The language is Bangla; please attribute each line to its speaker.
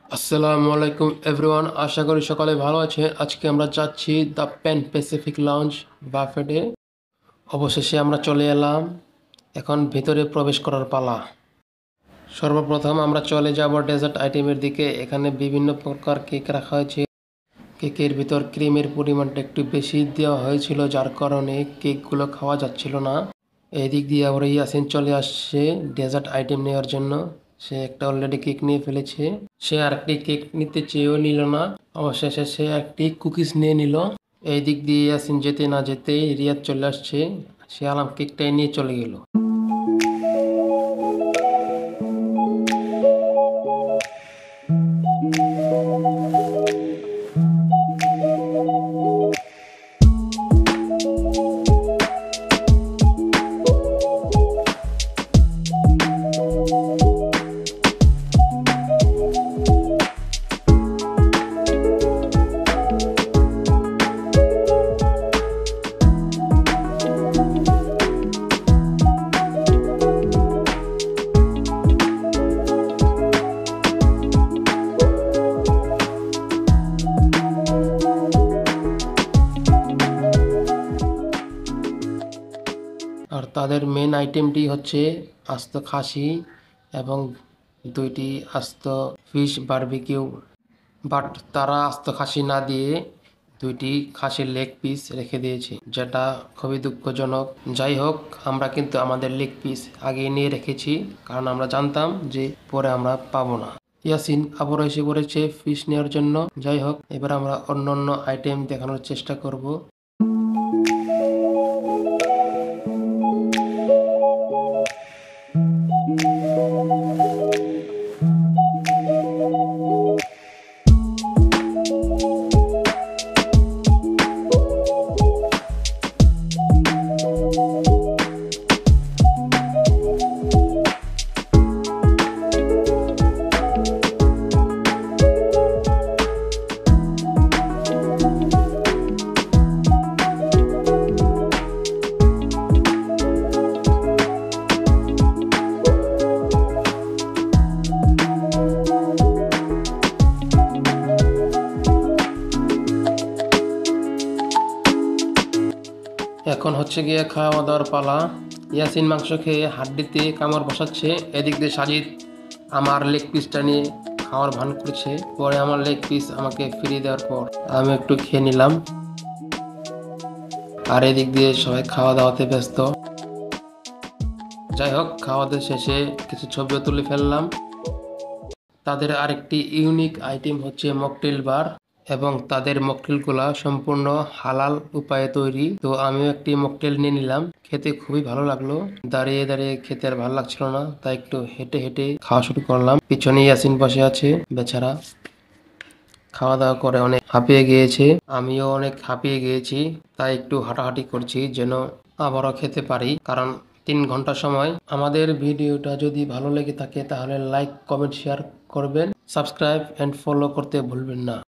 Speaker 1: আসসালামু আলাইকুম এভরিওয়ান, আশা করি সকালে ভালো আছেন। আজকে আমরা যাচ্ছি দ্য প্যান প্যাসিফিক লাউঞ্জ বাফেটে। অবশেষে আমরা চলে এলাম, এখন ভিতরে প্রবেশ করার পালা। সর্বপ্রথম আমরা চলে যাব ডেজার্ট আইটেমের দিকে। এখানে বিভিন্ন প্রকার কেক রাখা হয়েছে। কেকের ভিতর ক্রিমের পরিমাণটা একটু বেশি দেওয়া হয়েছিল, যার কারণে কেকগুলো খাওয়া যাচ্ছিল না। এই দিক দিয়ে আবার ইয়াসিন চলে আসছে ডেজার্ট আইটেম নেওয়ার জন্য। সে একটা অলরেডি কেক নিয়ে ফেলেছে। সে আরেকটি কেক নিতে চেয়েও নিল না, অবশেষে সে একটি কুকিজ নিয়ে নিল। এই দিক দিয়ে ইয়াসিন যেতে না যেতেই রিয়াদ চলে আসছে। সে আলাম কেকটাই নিয়ে চলে গেল। আর তাদের মেন আইটেমটি হচ্ছে আস্ত খাসি এবং দুইটি আস্ত ফিশ বারবিকিউ। বাট তারা আস্ত খাসি না দিয়ে দুইটি খাসির লেগ পিস রেখে দিয়েছে, যেটা খুবই দুঃখজনক। যাই হোক, আমরা কিন্তু আমাদের লেগ পিস আগে নিয়ে রেখেছি, কারণ আমরা জানতাম যে পরে আমরা পাবো না। ইয়াসিন আবার এসে পড়েছে ফিশ নেওয়ার জন্য। যাই হোক, এবার আমরা অন্য অন্য আইটেম দেখানোর চেষ্টা করব। এখন হচ্ছে গিয়ে খাওয়া দাওয়ার পালা। ইয়াসিন মাংস খেয়ে হাড্ডিতে কামড় বসাচ্ছে, এদিক দিয়ে সাজিদ আমার লেগ পিসটা নিয়ে খাওয়ার ভান করছে। পরে আমার লেগ পিস আমাকে ফিরিয়ে দেওয়ার পর আমি একটু খেয়ে নিলাম। আর এদিক দিয়ে সবাই খাওয়া দাওয়াতে ব্যস্ত। যাই হোক, খাওয়া দাওয়া শেষে কিছু ছবিও তুলে ফেললাম। তাদের আরেকটি ইউনিক আইটেম হচ্ছে মকটেল বার, এবং তাদের মকটেলগুলা সম্পূর্ণ হালাল উপায়ে তৈরি। তো আমিও একটি মকটেল নিয়ে নিলাম। খেতে খুবই ভালো লাগলো। দাঁড়িয়ে দাঁড়িয়ে খেতে আর ভালো লাগছিল না, তাই একটু হেঁটে হেঁটে খাওয়া শুরু করলাম। পিছনে ইয়াসিন বসে আছে, বেচারা খাওয়া দাওয়া করে অনেক হাঁপিয়ে গিয়েছে। আমিও অনেক হাঁপিয়ে গিয়েছি, তাই একটু হাঁটাহাঁটি করছি যেন আবারও খেতে পারি, কারণ 3 ঘন্টা সময়। আমাদের ভিডিওটা যদি ভালো লেগে থাকে তাহলে লাইক, কমেন্ট, শেয়ার করবেন। সাবস্ক্রাইব এন্ড ফলো করতে ভুলবেন না।